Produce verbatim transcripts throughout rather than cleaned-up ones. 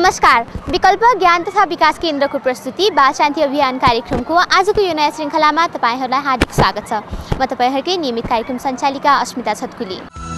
नमस्कार, विकल्प ज्ञान तथा विकास केन्द्रको प्रस्तुति बाल शान्ति अभियान कार्यक्रमको आजको यो नयाँ श्रृङ्खलामा तपाईहरुलाई हार्दिक स्वागत छ। म तपाईहरुकै नियमित कार्यक्रम सञ्चालिका अस्मिता छतकुली।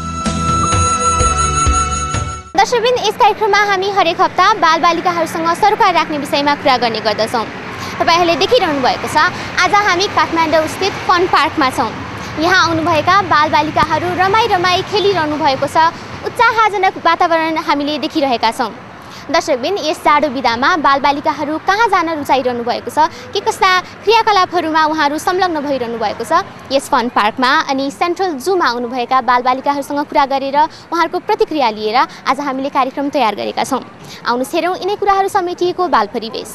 दर्शकबिन, यस कार्यक्रममा हामी हरेक हप्ता बालबालिकाहरूसँग सरोकार राख्ने विषयमा कुरा गर्ने गर्दछौँ। तपाईहरुले देखिरहनु भएको छ, आज हामी काठमाडौँ स्थित फन पार्कमा छौँ। यहाँ आउनुभएका बालबालिकाहरू रमाई रमाई खेलिरहनु भएको छ। उत्साहजनक वातावरण हामीले देखिरहेका छौँ। दर्शकबिन, यस जाडो बिदामा बालबालिकाहरू कहाँ जान रुचाइरहनु भएको छ, के कस्ता क्रियाकलापहरूमा उहाँहरू संलग्न भइरहनु भएको छ, यस फन पार्कमा अनि सेन्ट्रल जूमा आउनुभएका बालबालिकाहरूसँग कुरा गरेर उहाँहरूको प्रतिक्रिया लिएर आज हामीले कार्यक्रम तयार गरेका छौँ। आउनुहोस् हेरौँ यिनै कुराहरू समेटिएको बाल परिवेश।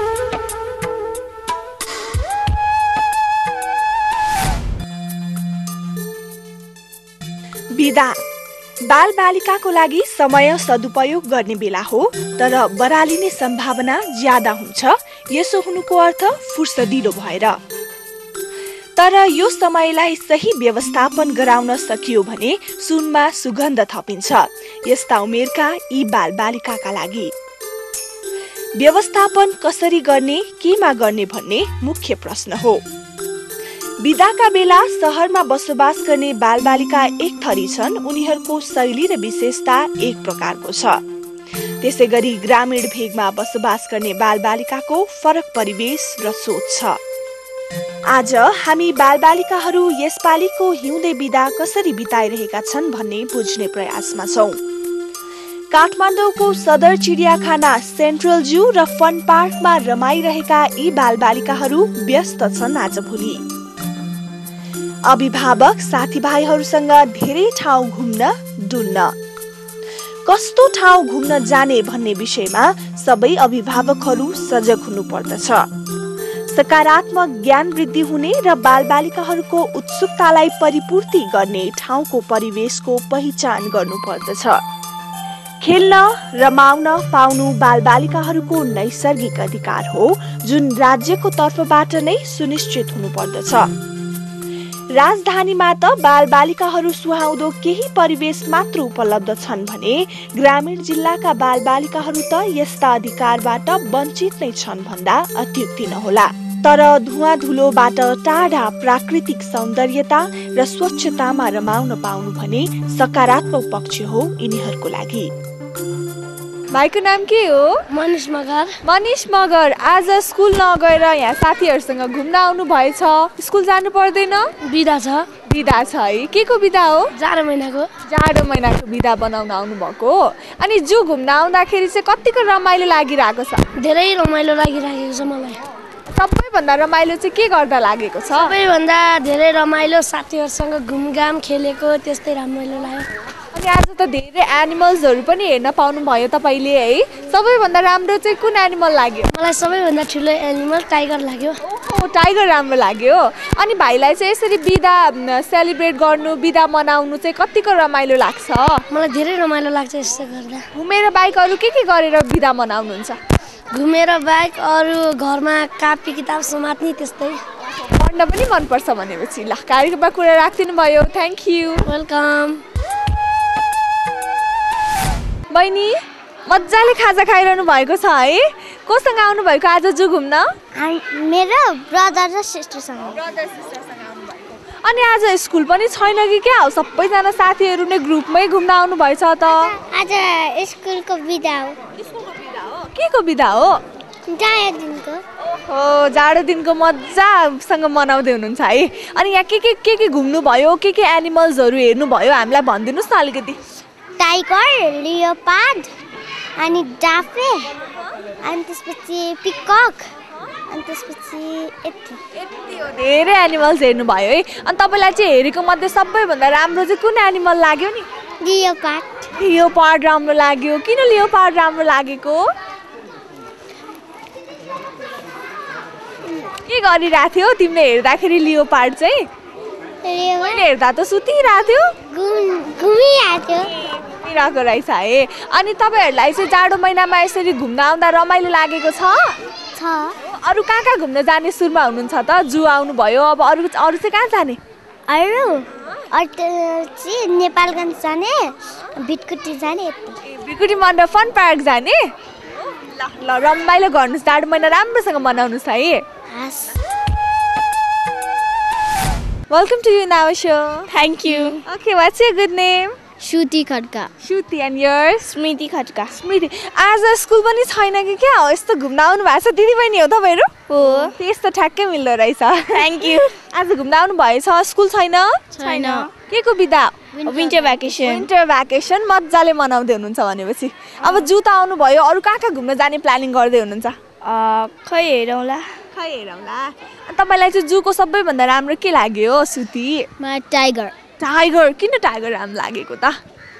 बिदा बालबालिकाको लागि समय सदुपयोग गर्ने बेला हो, तर बरालिने सम्भावना ज्यादा हुन्छ। यसो हुनुको अर्थ फुर्सदिलो भएर। तर यो समयलाई सही व्यवस्थापन गराउन सकियो भने सुनमा सुगन्ध थपिन्छ यस्ता उमेरका यी बालबालिकाका लागि। व्यवस्थापन कसरी गर्ने, केमा गर्ने भन्ने मुख्य प्रश्न हो। बिदाका बेला शहरमा बसोबास गर्ने बालबालिका एक थरी छन्। उनीहरूको शैली र विशेषता एक प्रकारको छ। त्यसैगरी ग्रामीण भेगमा बसोबास गर्ने बालबालिकाको फरक परिवेश र सोच छ। आज हामी बालबालिकाहरू यसपालिको हिउँदे बिदा कसरी बिताइरहेका छन् भन्ने बुझ्ने प्रयासमा छौँ। काठमाडौँको सदर चिडियाखाना, सेन्ट्रल जू र फन पार्कमा रमाइरहेका यी बालबालिकाहरू व्यस्त छन् आजभोलि। अभिभावक साथीभाइहरूसँग धेरै ठाउँ घुम्न डुल्न, कस्तो ठाउँ घुम्न जाने भन्ने विषयमा सबै अभिभावकहरू सजग हुनु पर्दछ। सकारात्मक ज्ञान वृद्धि हुने र बालबालिकाहरूको उत्सुकतालाई परिपूर्ति गर्ने ठाउँको परिवेशको पहिचान गर्नु पर्दछ। खेल्न रमाउन पाउनु बालबालिकाहरूको नैसर्गिक अधिकार हो, जुन राज्यको तर्फबाट नै सुनिश्चित हुनु पर्दछ। राजधानीमा त बालबालिकाहरू सुहाउँदो केही परिवेश मात्र उपलब्ध छन् भने ग्रामीण जिल्लाका बालबालिकाहरू त यस्ता अधिकारबाट वञ्चित नै छन् भन्दा अत्युक्ति नहोला। तर धुवा धुलोबाट टाढा प्राकृतिक सौन्दर्यता र स्वच्छतामा रमाउन पाउनु भने सकारात्मक पक्ष हो यिनीहरूको लागि। भाइको नाम के हो? मनिष मगर। मनिष मगर, आज स्कुल नगएर यहाँ साथीहरूसँग घुम्न आउनु भएछ। स्कुल जानु पर्दैन? बिदा छ। बिदा छ है? के को बिदा हो? जाडो महिनाको। जाडो महिनाको बिदा बनाउन आउनु भएको। अनि जू घुम्न आउँदाखेरि चाहिँ कतिको रमाइलो लागिरहेको छ? धेरै रमाइलो लागिरहेको छ मलाई। सबैभन्दा रमाइलो चाहिँ के गर्दा लागेको छ? सबैभन्दा धेरै रमाइलो साथीहरूसँग घुमघाम खेलेको, त्यस्तै रमाइलो लाग्यो। अनि आज त धेरै एनिमल्सहरू पनि हेर्न पाउनु भयो तपाईँले है? सबैभन्दा राम्रो चाहिँ कुन एनिमल लाग्यो? मलाई सबैभन्दा ठुलो एनिमल टाइगर लाग्यो। ओ, टाइगर राम्रो लाग्यो। अनि भाइलाई चाहिँ यसरी बिदा सेलिब्रेट गर्नु, बिदा मनाउनु चाहिँ कतिको रमाइलो लाग्छ? मलाई धेरै रमाइलो लाग्छ यसो गर्दा। घुमेर बाइक अरू के के गरेर बिदा मनाउनुहुन्छ? घुमेर बाइक, अरू घरमा कापी किताब समात्ने, त्यस्तै। पढ्न पनि मनपर्छ भनेपछि। ल, कार्यक्रममा कुरा राखिदिनु भयो, थ्याङ्क यू। वेलकम। बहिनी, मजाले खाजा खाइरहनु भएको छ है? कोसँग आउनु भएको आज जू घुम्न? मेरो ब्रदर र सिस्टरसँग। ब्रदर सिस्टरसँग आउनु भएको। अनि आज स्कुल पनि छैन कि क्या हो? सबैजना साथीहरू नै ग्रुपमै घुम्न आउनु भएछ त? आज स्कुलको बिदा हो। स्कुलको बिदा हो? के को बिदा हो? जाडो दिनको। हो, जाडो दिनको मजासँग मनाउँदै हुनुहुन्छ है। अनि यहाँ के के के के घुम्नु भयो, के के एनिमल्सहरू हेर्नु भयो, हामीलाई भनिदिनुहोस् न अलिकति। टाइगर, लियोपार्ड, अनि डाफे, अनि त्यसपछि पिकक, अनि त्यसपछि यति यति हो। धेरै एनिमल्स हेर्नु भयो है। अनि तपाईँलाई चाहिँ हेरेको मध्ये सबैभन्दा राम्रो चाहिँ कुन एनिमल लाग्यो नि? लियोपार्ड। लियोपार्ड राम्रो लाग्यो। किन लियोपार्ड राम्रो लागेको? के गरिरहेको थियो तिमीले हेर्दाखेरि लियोपार्ड चाहिँ? मैले हेर्दा त सुतिरहेको थियो। घुमिरहेको थियो। घुमिरहेको रहेछ है। अनि तपाईँहरूलाई चाहिँ जाडो महिनामा यसरी घुम्न आउँदा रमाइलो लागेको छ? छ। अरू कहाँ कहाँ घुम्न जाने सुरुमा हुनुहुन्छ त? जू आउनुभयो, अब अरू अरू चाहिँ कहाँ जाने? अरू अरू चाहिँ नेपालगञ्ज जाने, भिटकुटी जाने। भिटकुटी मण्डप फन पार्क जाने? ल ल रमाइलो गर्नुहोस् जाडो महिना राम्रोसँग मनाउनुहोस् है Welcome to you in our show. Thank you. Okay, what's your good name? Shruti Khatka. Shruti, and yours? Smriti Khatka. Smriti. आज स्कुल पनि छैन कि क्या हो यस्तो घुम्न आउनु भएको छ दिदी बहिनी हो तपाईहरु? हो. त्यस्तो ठ्याक्कै मिल्दो रहेछ. Thank you. आज घुम्न आउनु भएछ स्कुल छैन? छैन. के को बिदा? Winter vacation. Winter vacation मज्जाले मनाउँदै हुनुहुन्छ भनेपछि. अब जू त आउनु भयो अरु कहाँ कहाँ घुम्न जाने प्लानिङ गर्दै हुनुहुन्छ? अ खै हेरौँला. खै हेरौँला. तपाईलाई चाहिँ जूको सबैभन्दा राम्रो के लाग्यो सुती? मलाई टाइगर. टाइगर किन टाइगर राम्रो लागेको त?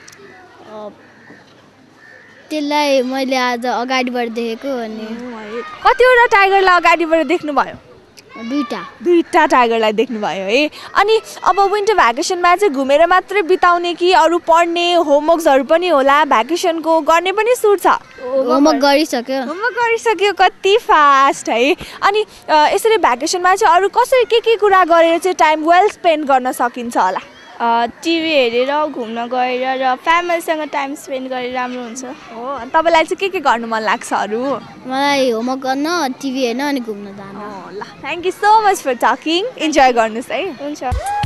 त्यसलाई मैले आज अगाडिबाट देखेको अनि कतिवटा टाइगरलाई अगाडिबाट देख्नु भयो? दुईटा. दुईटा टाइगरलाई देख्नु भयो है. अनि अब विन्टर भ्याकेसनमा चाहिँ घुमेर मात्रै बिताउने कि अरु पढ्ने होमवर्क्सहरु पनि होला भ्याकेसनको गर्ने पनि सुट छ? होमवर्क गरिसक्यो. होमवर्क गरिसक्यो कति फास्ट है. अनि यसरी भ्याकेसनमा चाहिँ अरु कसरी के के कुरा गरेर चाहिँ टाइम वेल स्पेन्ड गर्न सकिन्छ होला? टिभी हेरेर घुम्न गएर र फ्यामिलीसँग टाइम स्पेन्ड गरेर राम्रो हुन्छ. हो तपाईलाई चाहिँ के के गर्न मन लाग्छ अरु? मलाई होमवर्क गर्न टिभी हेर्न अनि घुम्न जान. ल thank you so much for talking. Enjoy गर्नुस् है. हुन्छ.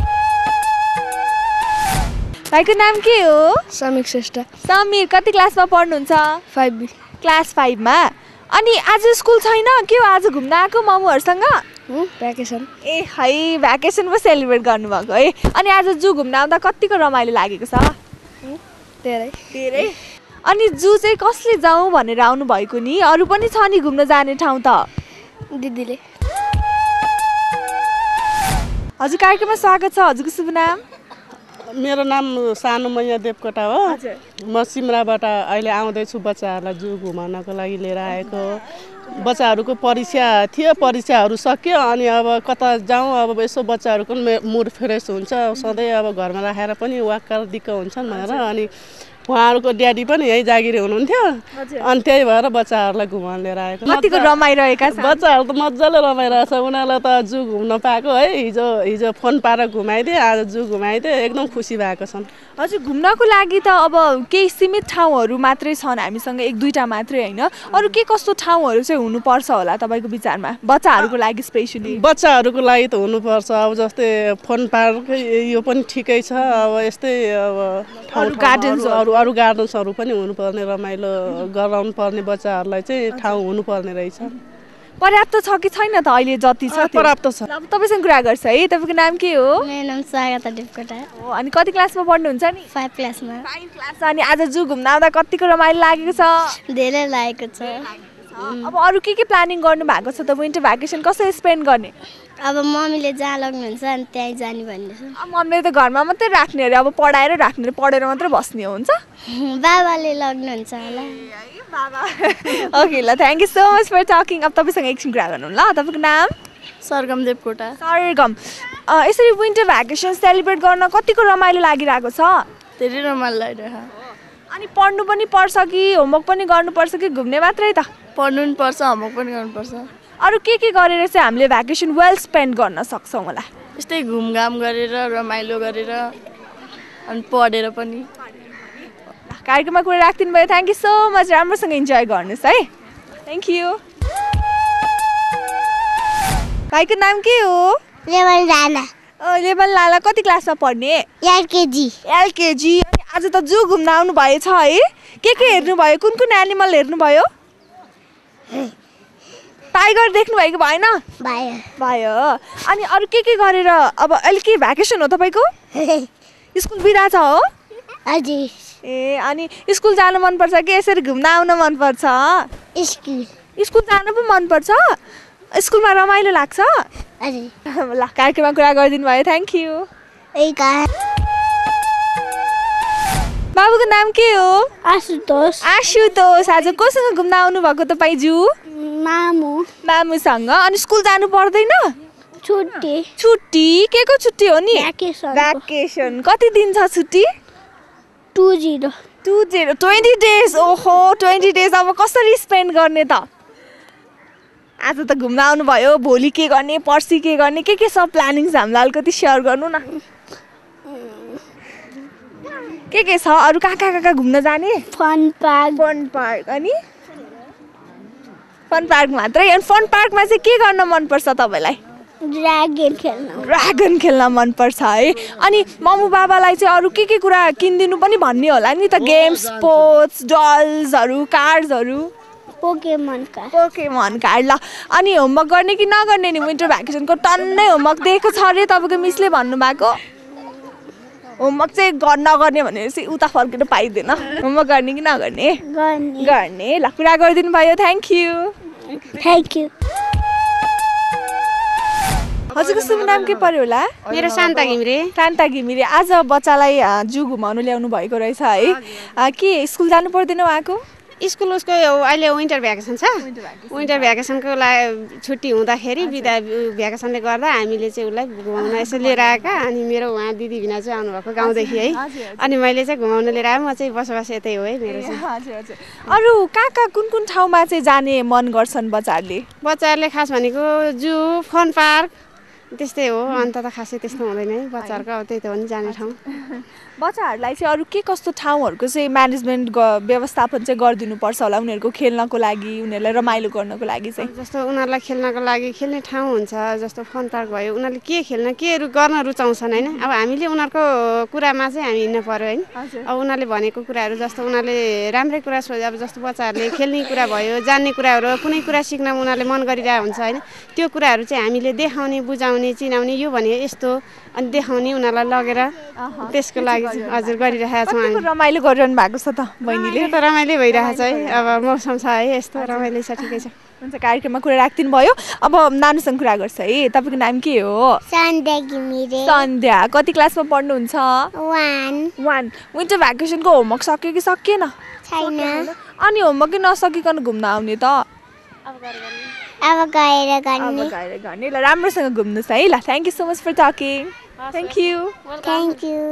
भाइको नाम के हो? समीर श्रेष्ठ. समीर कति क्लासमा पढ्नुहुन्छ? Five be. क्लास फाइभ मा. अनि आज स्कुल छैन के हो आज घुम्न आएको मामुहरुसँग? भ्याकेसन. ए है भ्याकेसन पो सेलिब्रेट गर्नुभएको है. अनि आज जू घुम्न आउँदा कतिको रमाइलो लागेको छ? धेरै. धेरै. अनि जू चाहिँ कसले जाउँ भनेर आउनु भएको नि? अरु पनि छ नि घुम्न जाने ठाउँ त? दिदीले. हजुर कार्यक्रममा स्वागत छ. हजुरको शुभ नाम? मेरो नाम सानो मैया देवकोटा हो. हजुर. म सिमराबाट अहिले आउँदैछु बच्चाहरूलाई जू घुमाउनको लागि लिएर आएको. बच्चाहरूको परीक्षा थियो परीक्षाहरू सक्यो अनि अब कता जाउँ अब यसो बच्चाहरूको मुड फ्रेस हुन्छ सधैँ अब घरमा राखेर पनि वाक्क दिक्क हुन्छन् भनेर अनि उहाँहरूको ड्याडी पनि यही जागिरी हुनुहुन्थ्यो अनि त्यही भएर बच्चाहरूलाई घुमाउन लिएर आएको. कतिको रमाइरहेका छन् बच्चाहरू त मजाले रमाइरहेछ. उनीहरूलाई त जू घुम्न पाएको है. हिजो हिजो फोन पारेर घुमाइदिए आज जू घुमाइदिए एकदम खुसी भएको छन्. हजुर घुम्नको लागि त अब केही सीमित ठाउँहरू मात्रै छन् हामीसँग एक दुईटा मात्रै हैन. अरु के कस्तो ठाउँहरू चाहिँ हुनुपर्छ होला तपाईको विचारमा बच्चाहरूको लागि स्पेशली? बच्चाहरूको लागि त हुनुपर्छ अब जस्तै फोन पार्क यो पनि ठिकै छ. अब यस्तै अब ठाउँ गार्डन्सहरू अरू गार्डन्सहरू पनि हुनुपर्ने रमाइलो गराउनु पर्ने बच्चाहरूलाई चाहिँ ठाउँ हुनुपर्ने रहेछ. पर्याप्त छ कि छैन त अहिले जति छ? पर्याप्त छ. अब तपाईसँग कुरा गर्छ है. तपाईको नाम के हो? मेरो नाम स्वागता देवकोटा हो. अनि कति क्लासमा पढ्नुहुन्छ नि? फाइभ क्लासमा. Five class. अनि आज जू घुम्न आउँदा कतिको रमाइलो लागेको छ? धेरै लागेको छ. अब अरु के के प्लानिङ गर्नु भएको छ त? विन्टर भ्याकेसन कसरी स्पेन्ड गर्ने? अब मम्मीले जहाँ लग्नुहुन्छ अनि त्यहीँ जाने भन्दैछ. अब मम्मीले त घरमा मात्रै राख्ने अरे अब पढाएर राख्ने पढेर मात्रै बस्ने हो हुन्छ? बाबाले लग्नुहुन्छ होला. ओके ल thank you so much for talking. अब तपाईसँग एकछिन कुरा गर्नु ल. तपाईको नाम? सरगम देवकोटा. सरगम. यसरी विन्टर भ्याकेसन सेलिब्रेट गर्न कतिको रमाइलो लागिरहेको छ? धेरै रमाइलो लागिरहेको. अनि पढ्नु पनि पर्छ कि होमवर्क पनि गर्नुपर्छ कि घुम्ने मात्रै त? पढ्नु पनि पर्छ होमवर्क पनि गर्नुपर्छ. अरु के के गरेर चाहिँ हामीले भ्याकेसन वेल स्पेन्ड गर्न सक्छौँ होला? यस्तै घुमघाम गरेर रमाइलो गरेर अनि पढेर पनि. कार्यक्रममा कुरा राख्दिनु भयो. Thank you so much. राम्रोसँग इन्जोय गर्नुस् है. Thank you. भाइको नाम के हो? लेबल लाला. ओ लेबल लाला कति क्लासमा पढ्ने? एलकेजी. एलकेजी. आज त जू घुम्न आउनु भएछ है. के के हेर्नु भयो? कुन कुन एनिमल हेर्नु भयो? टाइगर देख्नु भएको भएन? भयो. भयो. अनि अरु के के गरेर अब अहिले के भ्याकेसन हो तपाईको? स्कुल बिदा छ हो? हजुर. ए अनि स्कुल जान मन पर्छ कि यसरी घुम्न आउन मन पर्छ? स्कुल. स्कुल जान पनि मन पर्छ? स्कुलमा रमाइलो लाग्छ? हजुर. ल कार्यक्रममा कुरा गरिदिनु भयो. Thank you. एका. बाबुको नाम के हो? आशुतोष. आशुतोष. आज कोसँग घुम्न आउनु भएको तपाई जू? मामु. मामुसँग. अनि स्कुल जानु पर्दैन? छुट्टी. छुट्टी के को छुट्टी हो नि? भ्याकेसन. भ्याकेसन. कति दिन छ छुट्टी? Two zero. Two zero. Twenty days. ओहो ट्वेन्टी डेज. अब कसरी स्पेन्ड गर्ने त? आज त घुम्न आउनु भयो. भोलि के गर्ने पर्सि के गर्ने के के सब प्लानिङ छ हामीलाई अलिकति सेयर गर्नु न. के के छ अरु कहाँ कहाँ कहाँ घुम्न जाने? Fun park. Fun park. अनि फन पार्क मात्रै अनि फन पार्कमा चाहिँ के गर्न मनपर्छ तपाईँलाई ड्रागन खेल्न ड्रागन खेल्न मनपर्छ है अनि मम्मी बाबालाई चाहिँ अरू के के कुरा किनिदिनु पनि भन्ने होला नि त गेम्स स्पोर्ट्स डल्सहरू कार्ड्सहरू पोकेमन कार्ड पोकेमन कार्ड ल अनि होमवर्क गर्ने कि नगर्ने नि विन्टर भ्याकेसनको टन्नै होमवर्क दिएको छ अरे तपाईँको मिसले भन्नुभएको होमवर्क चाहिँ नगर्ने भनेपछि उता फर्केर पाइँदैन होमवर्क गर्ने कि नगर्ने गर्ने गर्ने ल कुरा गरिदिनु भयो थ्याङ्क यू थ्याङ्क यू हजुरको शुभ नाम के पर्यो होला मेरो शान्ता घिमिरे शान्ता घिमिरे आज बच्चालाई जू घुमाउनु ल्याउनु भएको रहेछ है के स्कुल जानु पर्दैन उहाँको स्कुल उसको अहिले विन्टर भ्याकेसन छ विन्टर भ्याकेसनको लागि छुट्टी हुँदाखेरि बिदा भ्याकेसनले गर्दा हामीले चाहिँ उसलाई घुमाउन यसो लिएर आएका अनि मेरो उहाँ दिदी भिना चाहिँ आउनुभएको गाउँदेखि है अनि मैले चाहिँ घुमाउन लिएर आएँ म चाहिँ बसोबास यतै हो है मेरो चाहिँ हजुर हजुर अरू कहाँ कहाँ कुन कुन ठाउँमा चाहिँ जाने मन गर्छन् बच्चाहरूले बच्चाहरूले खास भनेको जू फन पार्क त्यस्तै हो अन्त त खासै त्यस्तो हुँदैन है बच्चाहरूको अब त्यही त हो नि जाने ठाउँ बच्चाहरूलाई चाहिँ अरू के कस्तो ठाउँहरूको चाहिँ म्यानेजमेन्ट व्यवस्थापन चाहिँ गरिदिनुपर्छ होला उनीहरूको खेल्नको लागि उनीहरूलाई रमाइलो गर्नको लागि चाहिँ जस्तो उनीहरूलाई खेल्नको लागि खेल्ने ठाउँ हुन्छ जस्तो फन पार्क भयो उनीहरूले के खेल्न केहरू गर्न रुचाउँछन् होइन अब हामीले उनीहरूको कुरामा चाहिँ हामी हिँड्नु पऱ्यो होइन अब उनीहरूले भनेको कुराहरू जस्तो उनीहरूले राम्रै कुरा सोचे अब जस्तो बच्चाहरूले खेल्ने कुरा भयो जान्ने कुराहरू कुनै कुरा सिक्न उनीहरूले मन गरिरहेको हुन्छ होइन त्यो कुराहरू चाहिँ हामीले देखाउने बुझाउने चिनाउने यो भने यस्तो अनि देखाउने उनीहरूलाई लगेर त्यसको लागि हजुर गरिरहेका छौँ हामी रमाइलो गरिरहनु भएको छ त बहिनीले त रमाइलो भइरहेको छ है अब मौसम छ है यस्तो रमाइलो छ ठिकै छ हुन्छ कार्यक्रममा कुरा राखिदिनु भयो अब नानुसँग कुरा गर्छ है तपाईँको नाम के हो सन्ध्या घिमिरे सन्ध्या कति क्लासमा पढ्नुहुन्छ वान वान विन्टर भ्याकेसनको होमवर्क सक्यो कि सकिएन छैन अनि होमवर्कै नसकिकन घुम्न आउने त अब गएर अब गर्ने गएर गर्ने ल राम्रोसँग घुम्नुहोस् है ल thank you so much for talking thank you thank you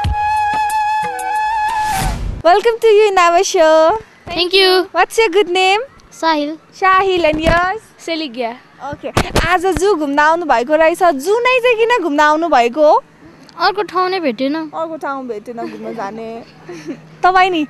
welcome to you in our show thank you what's your good name Sahil Sahil and years सेलिगिया ओके आज जू घुम्न आउनु भएको रहेछ जू नै चाहिँ किन घुम्न आउनु भएको अर्को ठाउँ नै भेटेन अर्को ठाउँ भेटेन घुम्न जाने तपाईँ नि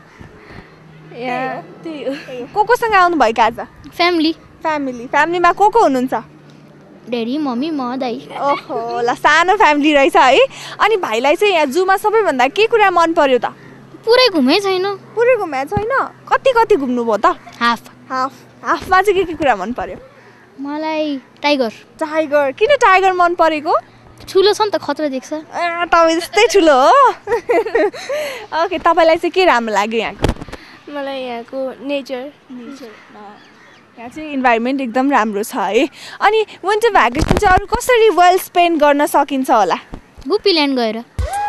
को कोसँग आउनु भएको आज फ्यामिली फ्यामिली फ्यामिलीमा को को हुनुहुन्छ ड्याडी मम्मी म दाइ ओहो ल सानो फ्यामिली रहेछ है अनि भाइलाई चाहिँ यहाँ जूमा सबैभन्दा के कुरा मन पर्यो त पुरै घुमै छैन पुरै घुमेको छैन कति कति घुम्नुभयो त हाफ हाफ हाफमा चाहिँ के के कुरा मन पर्यो मलाई टाइगर टाइगर किन टाइगर मन परेको ठुलो छ नि त खतरा देख्छ ए तपाईँ जस्तै ठुलो हो ओके तपाईँलाई चाहिँ के राम्रो लाग्यो यहाँको मलाई यहाँको नेचर यहाँ चाहिँ इन्भाइरोमेन्ट एकदम राम्रो छ है अनि विन्टर भ्याकेसन चाहिँ अरू कसरी वेल स्पेन्ड गर्न सकिन्छ होला गुपील्यान्ड गएर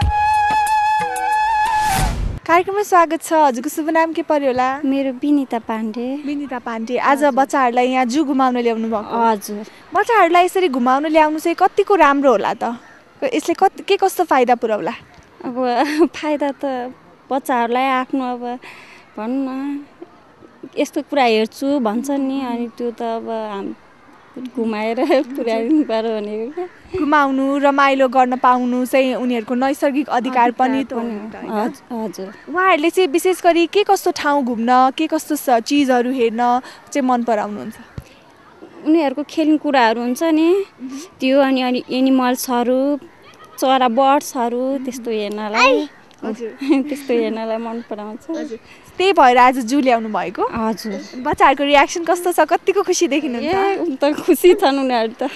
कार्यक्रममा स्वागत छ हजुरको शुभ नाम के पर्यो होला मेरो विनिता पाण्डे विनिता पाण्डे आज बच्चाहरूलाई यहाँ जू घुमाउन ल्याउनु भएको हजुर बच्चाहरूलाई यसरी घुमाउन ल्याउनु चाहिँ कतिको राम्रो होला त यसले कति के कस्तो फाइदा पुऱ्याउला अब फाइदा त बच्चाहरूलाई आफ्नो अब भनौँ न यस्तो कुरा हेर्छु भन्छ नि अनि त्यो त अब हाम घुमाएर पुर्याइदिनु पर्यो भनेको घुमाउनु रमाइलो गर्न पाउनु चाहिँ उनीहरूको नैसर्गिक अधिकार पनि हजुर उहाँहरूले चाहिँ विशेष गरी के कस्तो ठाउँ घुम्न के कस्तो चिजहरू हेर्न चाहिँ मन पराउनुहुन्छ उनीहरूको खेल्ने कुराहरू हुन्छ नि त्यो अनि अनि एनिमल्सहरू चरा बर्ड्सहरू त्यस्तो हेर्नलाई त्यस्तो हेर्नलाई मन पराउँछ त्यही भएर आज जू ल्याउनु भएको हजुर बच्चाहरूको रियाक्सन कस्तो छ कतिको खुसी देखिनुहुन्छ त खुसी छन् उनीहरू त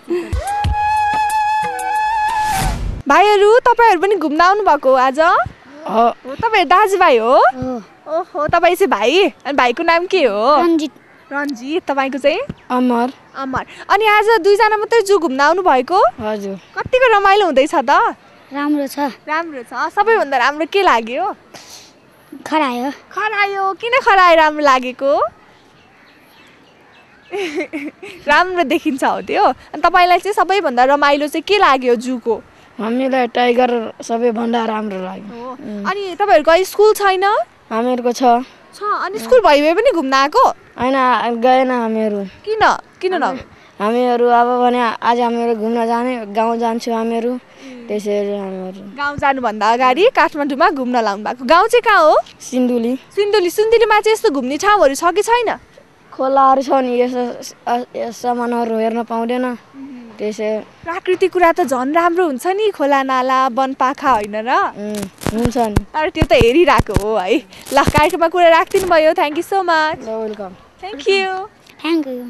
भाइहरू तपाईँहरू पनि घुम्न आउनु भएको हो आज तपाईँहरू दाजुभाइ हो ओहो तपाईँ चाहिँ भाइ अनि भाइको नाम के हो रन्जित रन्जित तपाईँको चाहिँ अमर अमर अनि आज दुईजना मात्रै जू घुम्न आउनु भएको हजुर कतिको रमाइलो हुँदैछ त राम्रो छ राम्रो छ सबैभन्दा राम्रो के लाग्यो खरायो खरायो किन खरायो राम्रो लागेको राम्रो देखिन्छ हो त्यो अनि तपाईँलाई चाहिँ सबैभन्दा रमाइलो चाहिँ के लाग्यो जूको हामीलाई टाइगर सबैभन्दा राम्रो लाग्यो अनि तपाईँहरूको अहिले स्कुल छैन हामीहरूको छ छ अनि स्कुल भइ भए पनि घुम्न आएको होइन गएन हामीहरू किन किन न हामीहरू अब भने आज हामीहरू घुम्न जाने गाउँ जान्छु हामीहरू त्यसरी हामीहरू गाउँ जानुभन्दा अगाडि काठमाडौँमा घुम्न लाउनु भएको गाउँ चाहिँ कहाँ हो सिन्धुली सिन्धुली सिन्धुलीमा चाहिँ यस्तो घुम्ने ठाउँहरू छ कि छैन खोलाहरू छ नि यस्तो यस सामानहरू हेर्न पाउँदैन त्यसै प्राकृतिक कुरा त झन् राम्रो हुन्छ नि खोला नाला वनपाखा होइन र उम्, हुन्छ नि तर त्यो त हेरिरहेको हो है ल कार्यक्रममा कुरा राखिदिनु भयो thank you so much welcome thank you thank you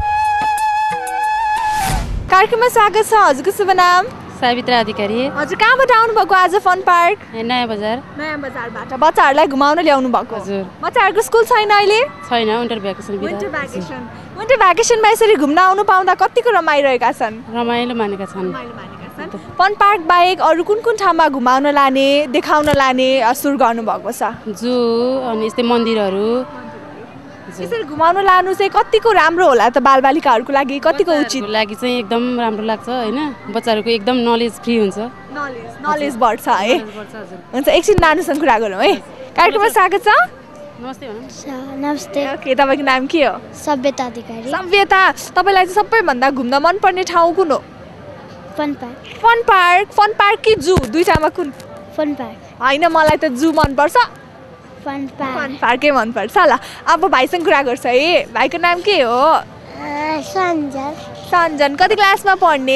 कार्यक्रममा स्वागत छ हजुरको शुभ नाम सावित्रा अधिकारी हजुर कहाँबाट आउनुभएको आज फन पार्क नयाँ बजार नयाँ बजारबाट बच्चाहरूलाई घुमाउन ल्याउनु भएको हजुर बच्चाहरूको स्कुल छैन अहिले छैन winter vacation winter vacation winter भ्याकेसनमा यसरी घुम्न आउनु पाउँदा कतिको रमाइरहेका छन् रमाइलो मानेका छन् फन पार्क बाहेक अरू कुन कुन ठाउँमा घुमाउन लाने देखाउन लाने सुरु गर्नुभएको छ जू अनि यस्तै मन्दिरहरू यसरी घुमाउन लानु चाहिँ कतिको राम्रो होला त बालबालिकाहरूको लागि कतिको उचित लागि चाहिँ एकदम राम्रो लाग्छ होइन बच्चाहरूको एकदम नलेज फ्री हुन्छ नलेज नलेज बढ्छ है हुन्छ एकछिन नानुसँग कुरा गरौँ है कार्यक्रममा स्वागत छ नमस्ते नमस्ते ओके तपाईँको नाम के हो सभ्यता अधिकारी सभ्यता तपाईँलाई चाहिँ सबैभन्दा घुम्न मनपर्ने ठाउँ कुन हो fun park fun park fun park कि जू दुईटामा कुन फन पार्क होइन मलाई त जू मनपर्छ फन पार्क फन पार्कै मनपर्छ ल अब भाइसँग कुरा गर्छ है भाइको नाम के हो सञ्जन सञ्जन कति क्लासमा पढ्ने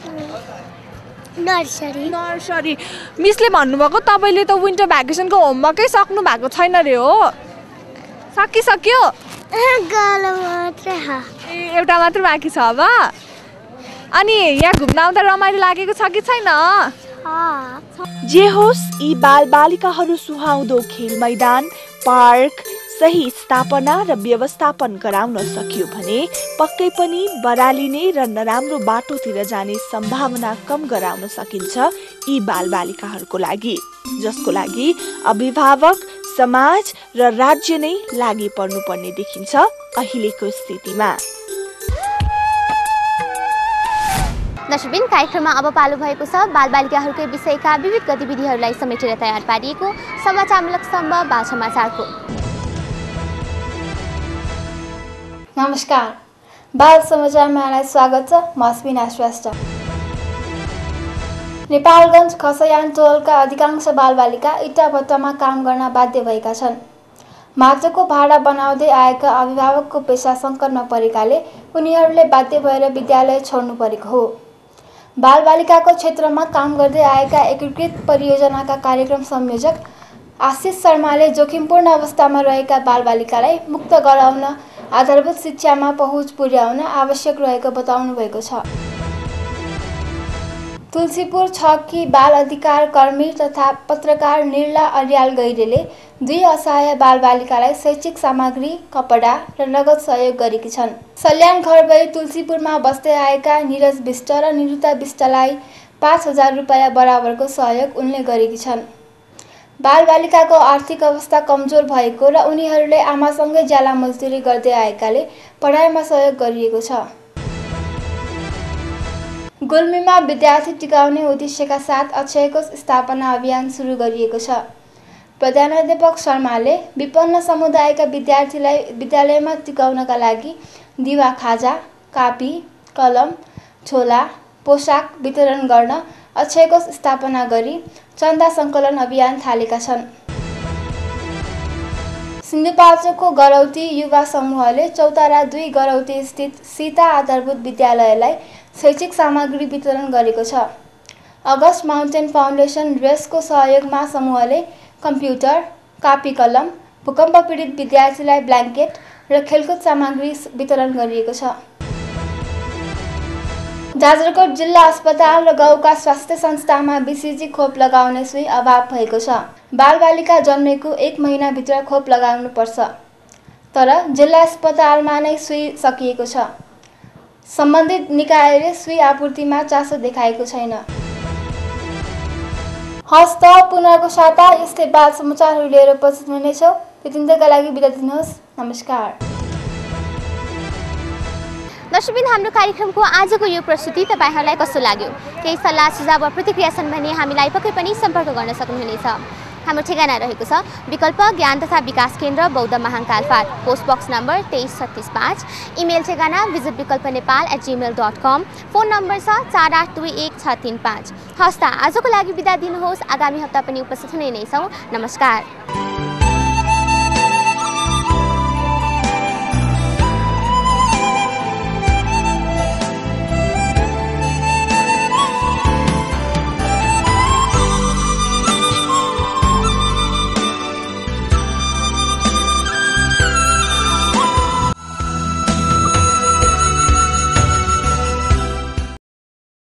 नर्सरी नर्सरी मिसले भन्नुभएको तपाईँले त विन्टर भ्याकेसनको होमवर्कै सक्नु भएको छैन रे हो सकिसक्यो ए एउटा मात्र बाँकी छ अब अनि यहाँ घुम्न आउँदा रमाइलो लागेको छ कि छैन जे होस् यी बालबालिकाहरू सुहाउँदो खेल मैदान पार्क सही स्थापना र व्यवस्थापन गराउन सकियो भने पक्कै पनि बरालिने र नराम्रो बाटोतिर जाने सम्भावना कम गराउन सकिन्छ यी बालबालिकाहरूको लागि जसको लागि अभिभावक समाज र राज्य नै लागि पर्नुपर्ने देखिन्छ अहिलेको स्थितिमा। दर्शकबिन कार्यक्रममा अब पालो भएको छ बालबालिकाहरूकै विषयका विविध गतिविधिहरूलाई समेटेर तयार पारिएको समाचारमूलक स्तम्भ बाल समाचारको। नमस्कार, बाल समाचारमा यहाँलाई स्वागत छ। म स्पिना श्रेष्ठ। नेपालगञ्ज खसयान टोलका अधिकांश बालबालिका इटाभट्टामा काम गर्न बाध्य भएका छन्। माटोको भाडा बनाउँदै आएका अभिभावकको पेसा सङ्कटमा परेकाले उनीहरूले बाध्य भएर विद्यालय छोड्नु परेको हो। बालबालिकाको क्षेत्रमा काम गर्दै आएका एकीकृत परियोजनाका कार्यक्रम संयोजक आशिष शर्माले जोखिमपूर्ण अवस्थामा रहेका बालबालिकालाई मुक्त गराउन आधारभूत शिक्षामा पहुँच पुर्याउन आवश्यक रहेको बताउनु भएको छ। तुलसीपुर छकी बाल अधिकार कर्मी तथा पत्रकार निर्ला अर्याल गैरेले दुई असहाय बालबालिकालाई शैक्षिक सामग्री, कपडा र नगद सहयोग गरेकी छन्। सल्यान घर भई तुलसीपुरमा बस्दै आएका निरज विष्ट र निरुता विष्टलाई पाँच हजार रुपियाँ बराबरको सहयोग उनले गरेकी छन्। बालबालिकाको आर्थिक अवस्था कमजोर भएको र उनीहरूले आमासँगै ज्याला मजदुरी गर्दै आएकाले पढाइमा सहयोग गरिएको छ। गुल्मीमा विद्यार्थी टिकाउने उद्देश्यका साथ अक्षयकोष स्थापना अभियान सुरु गरिएको छ। प्रधानाध्यापक शर्माले विपन्न समुदायका विद्यार्थीलाई विद्यालयमा टिकाउनका लागि दिवा खाजा, कापी, कलम, झोला, पोसाक वितरण गर्न अक्षयकोष स्थापना गरी चन्दा सङ्कलन अभियान थालेका छन्। सिन्धुपाल्चोकको गरौती युवा समूहले चौतारा दुई गरौती स्थित सीता आधारभूत विद्यालयलाई शैक्षिक सामग्री वितरण गरेको छ। अगस्ट माउन्टेन फाउन्डेसन ड्रेसको सहयोगमा समूहले कम्प्युटर, कापी कलम, भूकम्प पीडित विद्यार्थीलाई ब्ल्याङ्केट र खेलकुद सामग्री वितरण गरिएको छ। जाजरकोट जिल्ला अस्पताल र गाउँका स्वास्थ्य संस्थामा बीसीजी खोप लगाउने सुई अभाव भएको छ। बालबालिका जन्मेको एक महिनाभित्र खोप लगाउनु पर्छ, तर जिल्ला अस्पतालमा नै सुई सकिएको छ। सम्बन्धित निकायले सुई आपूर्तिमा चासो देखाएको छैन। हस्त पुनरको साता यस्तै बाल समाचारहरू लिएर उपस्थित हुनेछौँ। त्यतिन्जेलका लागि बिदा दिनुहोस्। नमस्कार। दर्शकबिन हाम्रो कार्यक्रमको आजको यो प्रस्तुति तपाईहरुलाई कस्तो लाग्यो? केही सल्लाह सुझाव वा प्रतिक्रिया छन् भने हामीलाई पक्कै पनि सम्पर्क गर्न सक्नुहुनेछ। हाम्रो ठेगाना रहेको छ विकल्प ज्ञान तथा विकास केन्द्र बौद्ध महाङ्काल फाँट, पोस्ट बक्स नम्बर तेइस छत्तिस पाँच, इमेल ठेगाना भिजिट विकल्प Nepal at Gmail dot com, phone number छ चार आठ दुई एक छ तीन पाँच। हस्ता आजको लागि बिदा दिनुहोस्। आगामी हप्ता पनि उपस्थित हुने नै छौँ। नमस्कार।